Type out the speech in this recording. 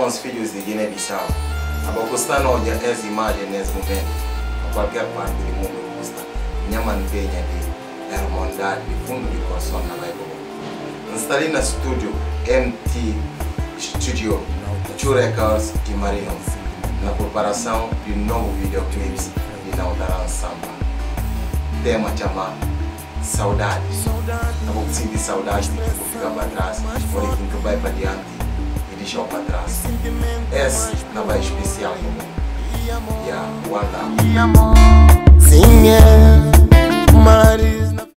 os filhos de Guiné-Bissau. Abagostano hoje as imagens nesse momento. A qualquer parte do mundo custa. Minha mantenha de irmandade, de fundo de coração na Bible. Instalei no estúdio MT Studio, Two Records de Marino, na preparação de novo videoclips de Naudaran Samba. Tema chama Saudade. Na boca de saudade de que ficar para trás, ou de que vai para diante e deixar para trás. Esse não é especial no mundo. Yeah, one love.